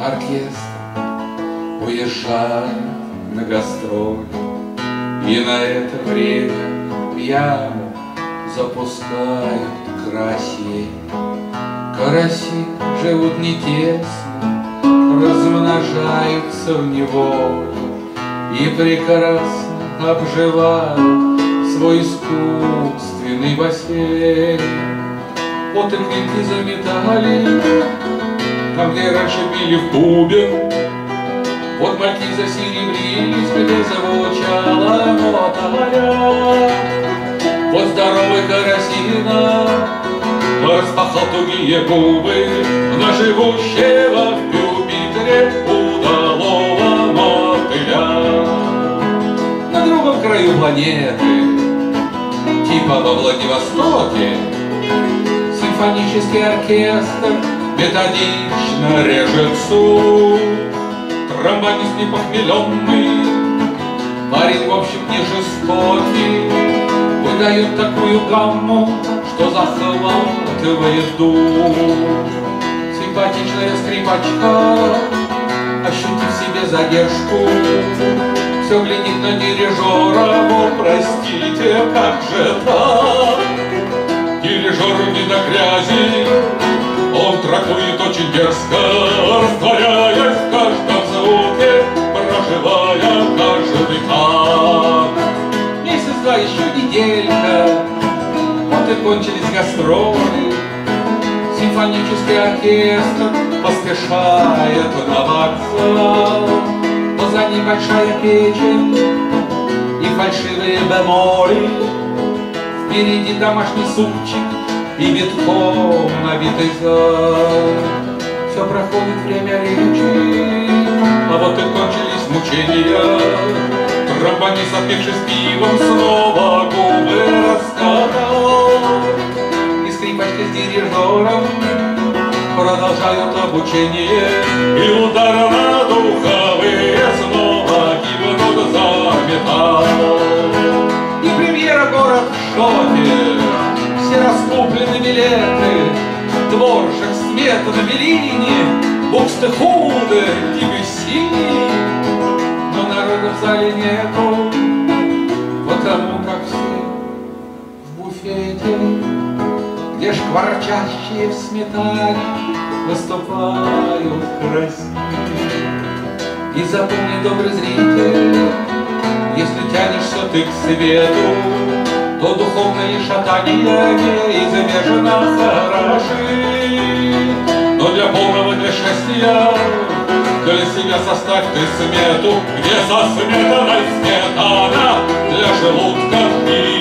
Оркестр уезжает на гастроли, и на это время пьяно запускают карасей. Караси живут не тесно, размножаются в неволе и прекрасно обживают свой искусственный бассейн. Вот и клинки заметали там, где раньше били в бубен. Вот мальки засеребрились, где звучала мотая. Вот здоровый карасина распахал тугие губы на живущего в Юпитере удалого мотыля. На другом краю планеты, типа во Владивостоке, симфонический оркестр методично режет сук. Тромбонист непохмеленный, парень в общем не жестокий, выдает такую гамму, что захватывает дух. Симпатичная скрипачка, ощутив себе задержку, все глядит на дирижера. О, простите, как же так? Дирижер не до грязи, он трактует очень дерзко, растворяясь в каждом звуке, проживая каждый такт. Месяц-два, еще неделька, вот и кончились гастроли. Симфонический оркестр поспешает на вокзал. Позади большая печень и фальшивые бемоли. Впереди домашний супчик и битком набитый зал. Все проходит время речи, а вот и кончились мучения. Тромбонист, опившись пивом, снова губы раскатал. И скрипачка с дирижером продолжают обучение, и удар на духовые снова гибнут за металл. И премьера город в шоке, все раскуплены билеты, Дворжак, Сметана, Беллини, Букстехуде, Дебюсси. Но народа в зале нету, потому как все в буфете, где шкварчащие в сметане выступают красивее. И запомни, добрый зритель, если тянешься ты к свету, то духовные шатания неизбежно хороши. Но для полного, для счастья, для себя составь ты смету, где со сметаной сметана для желудка и